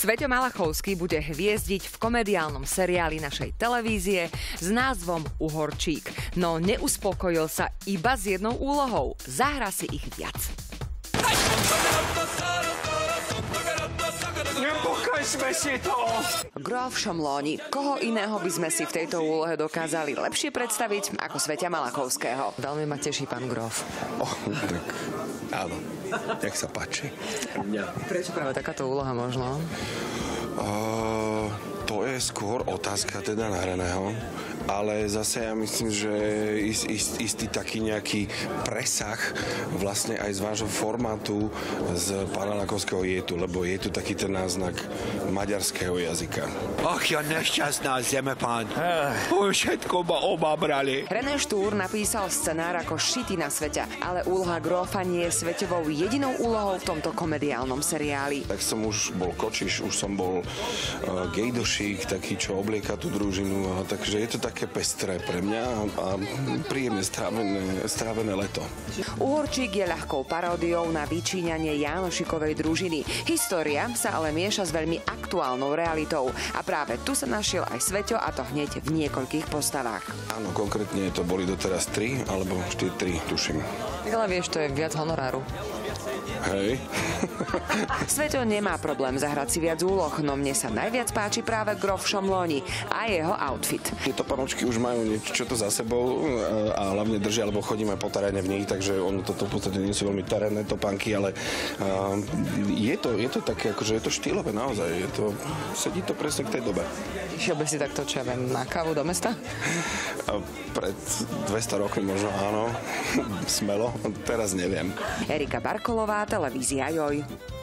Sveťo Malachovský bude hviezdiť v komediálnom seriáli našej televízie s názvom Uhorčík. No neuspokojil sa iba s jednou úlohou. Zahrá si ich viac. Nepokažme si to! Grof Šomlóni. Koho iného by sme si v tejto úlohe dokázali lepšie predstaviť ako Sveťa Malachovského? Veľmi ma teší pán Grof. Tak áno, nech sa páči. Prečo práve takáto úloha možno? To je skôr otázka teda nahraného, ale zase ja myslím, že istý taký nejaký presah vlastne aj z vášho formátu z pána Lakovského je tu, lebo je tu taký ten náznak maďarského jazyka. Ach ja nešťastná zeme, pán. Už všetko ma obabrali. René Štúr napísal scenár ako šitý na Sveťa, ale úloha Grofa nie je Sveťovou jedinou úlohou v tomto komediálnom seriáli. Tak som už bol Kočiš, už som bol Gejdošík, taký, čo oblieka tú družinu, takže je to také pestré pre mňa a príjemne strávené leto. Uhorčík je ľahkou paródiou na vyčíňanie Jánošikovej družiny. História sa ale mieša s veľmi aktuálnou realitou a práve tu sa našiel aj Sveťo, a to hneď v niekoľkých postavách. Áno, konkrétne to boli doteraz 3 alebo 4, tuším. Ale vieš, to je viac honoráru. Hej. Sveťo nemá problém zahrať si viac úloh, no mne sa najviac páči práve Grof Šomlóni a jeho outfit. Tieto panočky už majú niečo to za sebou a hlavne držia, alebo chodíme po teréne v nich, takže ono toto v podstate nie sú veľmi terénne topánky, ale je to také, akože je to štýlové naozaj, sedí to presne k tej dobe. Išiel by si takto, čo ja viem, na kávu do mesta? Pred 200 rokmi možno áno, smelo, teraz neviem. Erika Barkolová, televízia Joj.